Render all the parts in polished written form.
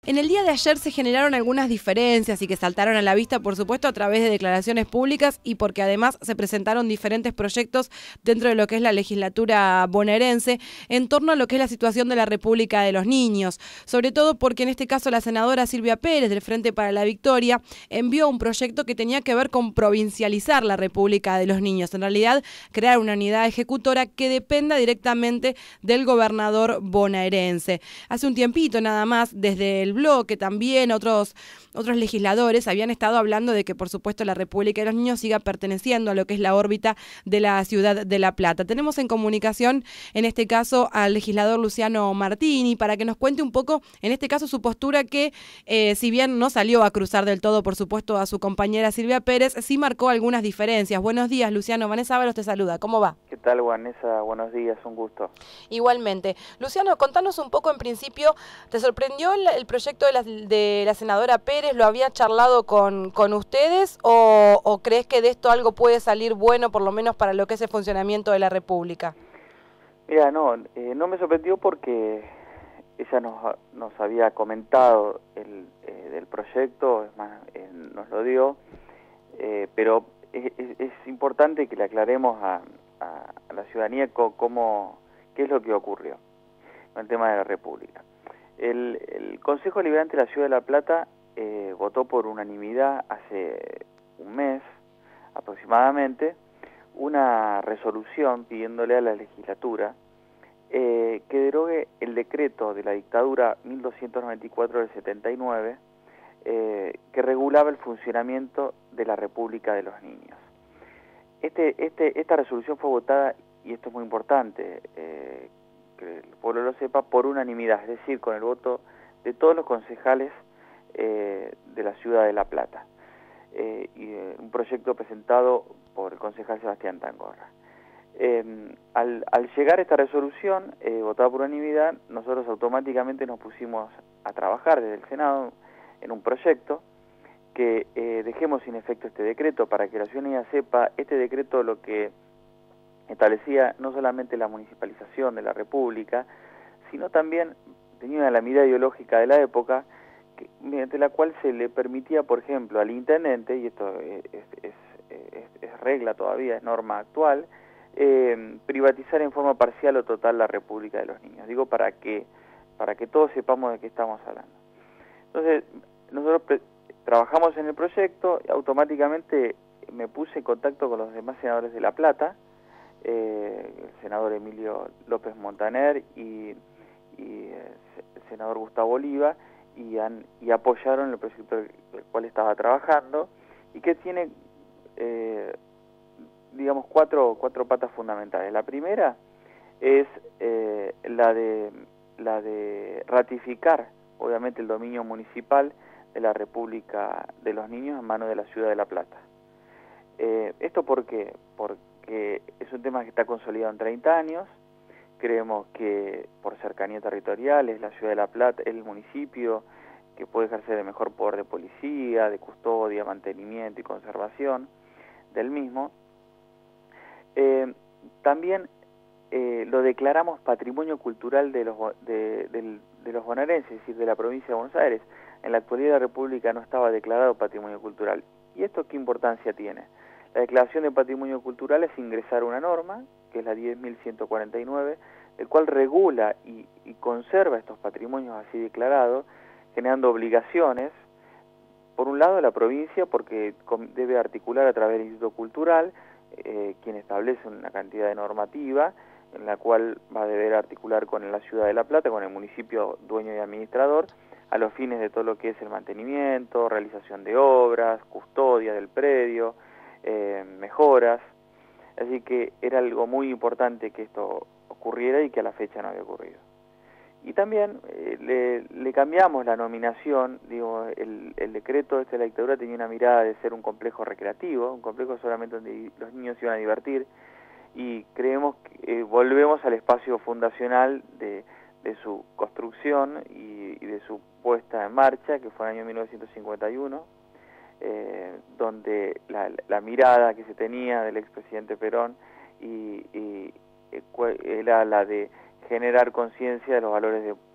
En el día de ayer se generaron algunas diferencias y que saltaron a la vista, por supuesto, a través de declaraciones públicas y porque además se presentaron diferentes proyectos dentro de lo que es la legislatura bonaerense en torno a lo que es la situación de la República de los Niños. Sobre todo porque en este caso la senadora Silvia Pérez del Frente para la Victoria envió un proyecto que tenía que ver con provincializar la República de los Niños. En realidad, crear una unidad ejecutora que dependa directamente del gobernador bonaerense. Hace un tiempito nada más, desde el bloque también otros legisladores habían estado hablando de que por supuesto la República de los Niños siga perteneciendo a lo que es la órbita de la ciudad de La Plata. Tenemos en comunicación en este caso al legislador Luciano Martini para que nos cuente un poco en este caso su postura que si bien no salió a cruzar del todo por supuesto a su compañera Silvia Pérez, sí marcó algunas diferencias. Buenos días Luciano, Vanessa Ábalos te saluda, ¿cómo va? ¿Qué tal, Vanessa? Buenos días, un gusto. Igualmente. Luciano, contanos un poco en principio, ¿te sorprendió el proyecto de la senadora Pérez? ¿Lo había charlado con ustedes o crees que de esto algo puede salir bueno, por lo menos para lo que es el funcionamiento de la República? Mira, no me sorprendió porque ella nos había comentado del proyecto, es más, nos lo dio, pero es importante que le aclaremos a la ciudadanía qué es lo que ocurrió con el tema de la República. El Consejo Deliberante de la Ciudad de La Plata votó por unanimidad hace un mes aproximadamente una resolución pidiéndole a la legislatura que derogue el decreto de la dictadura 1294 del 79 que regulaba el funcionamiento de la República de los Niños. Esta resolución fue votada, y esto es muy importante, que el pueblo lo sepa, por unanimidad, es decir, con el voto de todos los concejales de la ciudad de La Plata, un proyecto presentado por el concejal Sebastián Tangorra. Al llegar esta resolución, votada por unanimidad, nosotros automáticamente nos pusimos a trabajar desde el Senado en un proyecto que dejemos sin efecto este decreto para que la ciudadanía sepa. Este decreto lo que establecía no solamente la municipalización de la República, sino también tenía la mirada ideológica de la época, mediante la cual se le permitía, por ejemplo, al intendente, y esto es regla todavía, es norma actual, privatizar en forma parcial o total la República de los Niños. Digo, para que todos sepamos de qué estamos hablando. Entonces, nosotros trabajamos en el proyecto y automáticamente me puse en contacto con los demás senadores de La Plata, el senador Emilio López Montaner y el senador Gustavo Oliva, y apoyaron el proyecto del cual estaba trabajando y que tiene, digamos, cuatro patas fundamentales. La primera es la de ratificar, obviamente, el dominio municipal de la República de los Niños en manos de la ciudad de La Plata. ¿Esto por qué? Porque es un tema que está consolidado en 30 años. Creemos que por cercanía territorial es la ciudad de La Plata, el municipio que puede ejercer el mejor poder de policía, de custodia, mantenimiento y conservación del mismo. También lo declaramos patrimonio cultural de los bonaerenses, es decir, de la provincia de Buenos Aires. En la actualidad la República no estaba declarado patrimonio cultural. ¿Y esto qué importancia tiene? La declaración de patrimonio cultural es ingresar una norma, que es la 10.149, el cual regula y conserva estos patrimonios así declarados, generando obligaciones, por un lado la provincia, porque debe articular a través del Instituto Cultural, quien establece una cantidad de normativa, en la cual va a deber articular con la ciudad de La Plata, con el municipio dueño y administrador, a los fines de todo lo que es el mantenimiento, realización de obras, custodia del predio, mejoras. Así que era algo muy importante que esto ocurriera y que a la fecha no había ocurrido. Y también le cambiamos la nominación, digo, el decreto de la dictadura tenía una mirada de ser un complejo recreativo, un complejo solamente donde los niños se iban a divertir, y creemos que volvemos al espacio fundacional de su construcción y de su puesta en marcha, que fue en el año 1951, donde la mirada que se tenía del expresidente Perón era la de generar conciencia de los valores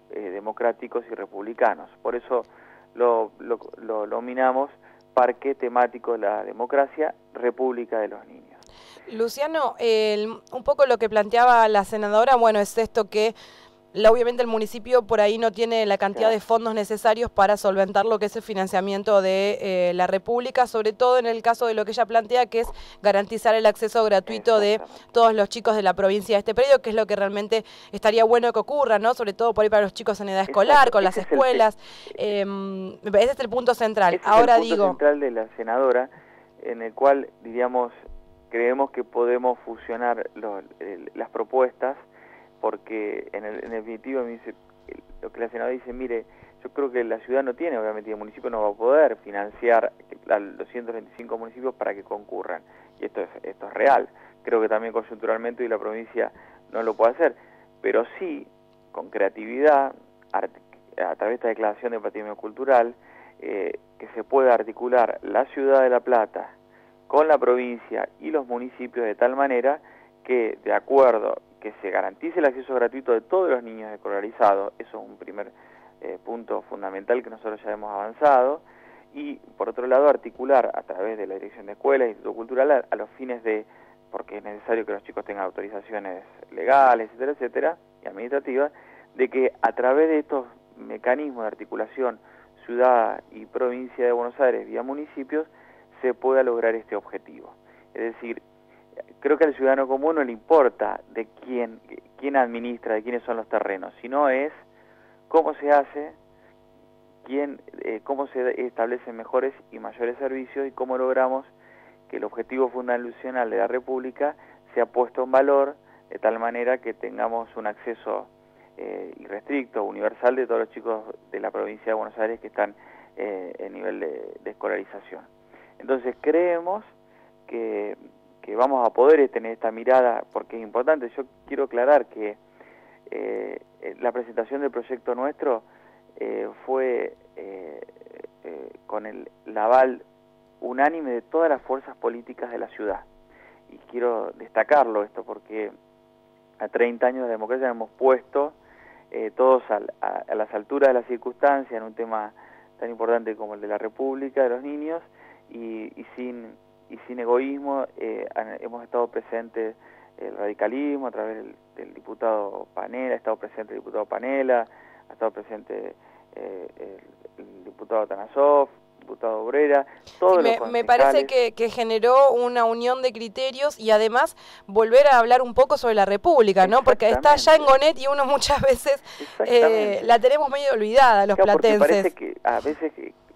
democráticos y republicanos. Por eso lo nominamos Parque Temático de la Democracia, República de los Niños. Luciano, un poco lo que planteaba la senadora, bueno, es esto que obviamente el municipio por ahí no tiene la cantidad de fondos necesarios para solventar lo que es el financiamiento de la República, sobre todo en el caso de lo que ella plantea, que es garantizar el acceso gratuito de todos los chicos de la provincia de este predio, que es lo que realmente estaría bueno que ocurra, ¿no? Sobre todo por ahí para los chicos en edad escolar, con las escuelas. Ese es el punto central. Ese es el punto central de la senadora, en el cual, diríamos, creemos que podemos fusionar las propuestas, porque en definitiva me dice, lo que la senadora dice, mire, yo creo que la ciudad no tiene, obviamente, el municipio no va a poder financiar a los 125 municipios para que concurran, y esto es real. Creo que también coyunturalmente hoy la provincia no lo puede hacer, pero sí, con creatividad, a través de esta declaración de patrimonio cultural, que se pueda articular la ciudad de La Plata con la provincia y los municipios de tal manera que, de acuerdo, que se garantice el acceso gratuito de todos los niños escolarizados. Eso es un primer punto fundamental que nosotros ya hemos avanzado, y por otro lado articular a través de la Dirección de Escuelas, Instituto Cultural, a los fines de, porque es necesario que los chicos tengan autorizaciones legales, etcétera, etcétera, y administrativas, de que a través de estos mecanismos de articulación ciudad y provincia de Buenos Aires vía municipios se pueda lograr este objetivo. Es decir, creo que al ciudadano común no le importa de quién administra, de quiénes son los terrenos, sino es cómo se hace, cómo se establecen mejores y mayores servicios y cómo logramos que el objetivo fundacional de la República sea puesto en valor de tal manera que tengamos un acceso irrestricto, universal de todos los chicos de la provincia de Buenos Aires que están en nivel de escolarización. Entonces creemos que vamos a poder tener esta mirada, porque es importante. Yo quiero aclarar que la presentación del proyecto nuestro fue con el aval unánime de todas las fuerzas políticas de la ciudad. Y quiero destacarlo esto, porque a 30 años de democracia hemos puesto todos a las alturas de las circunstancias en un tema tan importante como el de la República de los Niños, y sin egoísmo hemos estado presentes el radicalismo a través del diputado Panela, ha estado presente el diputado Panela, ha estado presente el diputado Tanasov, diputado Obrera, todos los concejales. Me parece que generó una unión de criterios y además volver a hablar un poco sobre la República, ¿no? Porque está allá en Gonet y uno muchas veces la tenemos medio olvidada, los platenses. Porque parece que a veces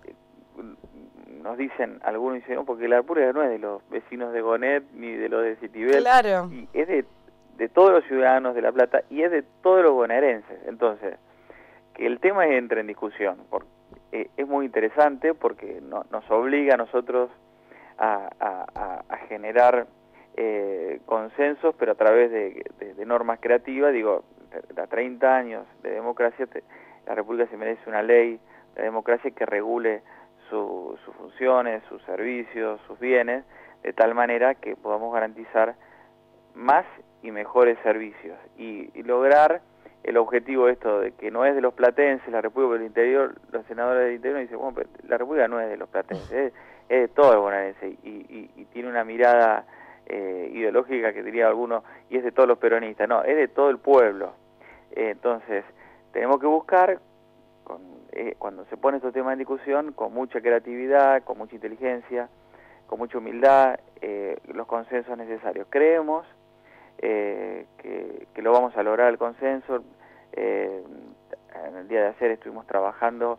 nos dicen, algunos dicen, no, porque la República no es de los vecinos de Gonet ni de los de Citibel, claro, y es de todos los ciudadanos de La Plata y es de todos los bonaerenses. Entonces, que el tema entre en discusión, porque es muy interesante, porque nos obliga a nosotros a generar consensos, pero a través de normas creativas. Digo, a 30 años de democracia, la República se merece una ley de democracia que regule sus funciones, sus servicios, sus bienes, de tal manera que podamos garantizar más y mejores servicios y lograr el objetivo esto de que no es de los platenses la República del Interior. Los senadores del Interior dicen, bueno, pero la República no es de los platenses, es de todo el bonaerense, y tiene una mirada ideológica que diría alguno, y es de todos los peronistas. No, es de todo el pueblo. Entonces, tenemos que buscar, cuando se pone estos temas en discusión, con mucha creatividad, con mucha inteligencia, con mucha humildad, los consensos necesarios. Creemos que lo vamos a lograr el consenso. En el día de ayer estuvimos trabajando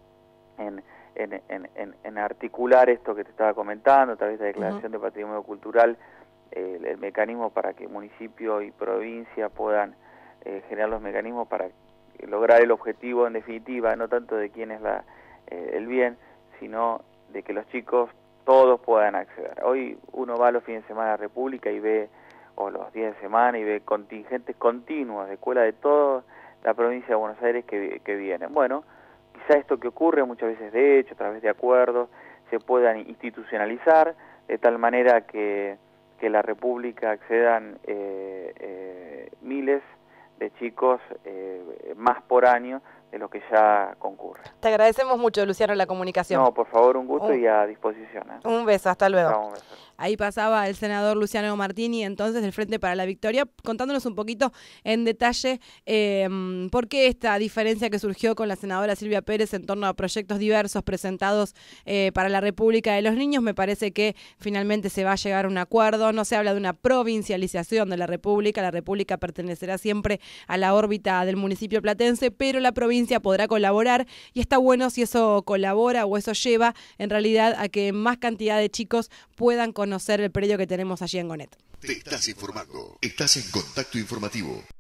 en articular esto que te estaba comentando a través de la declaración de patrimonio cultural, el mecanismo para que municipio y provincia puedan generar los mecanismos para lograr el objetivo en definitiva, no tanto de quién es el bien, sino de que los chicos todos puedan acceder. Hoy uno va a los fines de semana a la República y ve, o los días de semana, y ve contingentes continuos de escuelas de toda la provincia de Buenos Aires que vienen. Bueno, quizá esto que ocurre muchas veces de hecho, a través de acuerdos, se puedan institucionalizar de tal manera que la República accedan miles de chicos más por año de lo que ya concurre. Te agradecemos mucho, Luciano, la comunicación. No, por favor, un gusto y a disposición. Un beso, hasta luego. Chao, un beso. Ahí pasaba el senador Luciano Martini, entonces del Frente para la Victoria, contándonos un poquito en detalle por qué esta diferencia que surgió con la senadora Silvia Pérez en torno a proyectos diversos presentados para la República de los Niños. Me parece que finalmente se va a llegar a un acuerdo. No se habla de una provincialización de la República pertenecerá siempre a la órbita del municipio platense, pero la provincia podrá colaborar y está bueno si eso colabora o eso lleva en realidad a que más cantidad de chicos puedan conocer el predio que tenemos allí en Gonet. Te estás informando. Estás en Contacto Informativo.